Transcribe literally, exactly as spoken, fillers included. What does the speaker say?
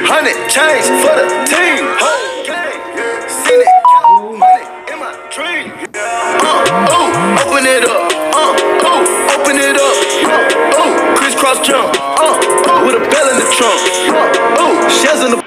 Hundred chains for the team. Whole gang. Seen it. Count money in my dream. Uh, ooh, open it up. Uh, ooh, open it up. Uh, ooh, crisscross jump. Uh, ooh, with a bell in the trunk. Uh, ooh, shells in the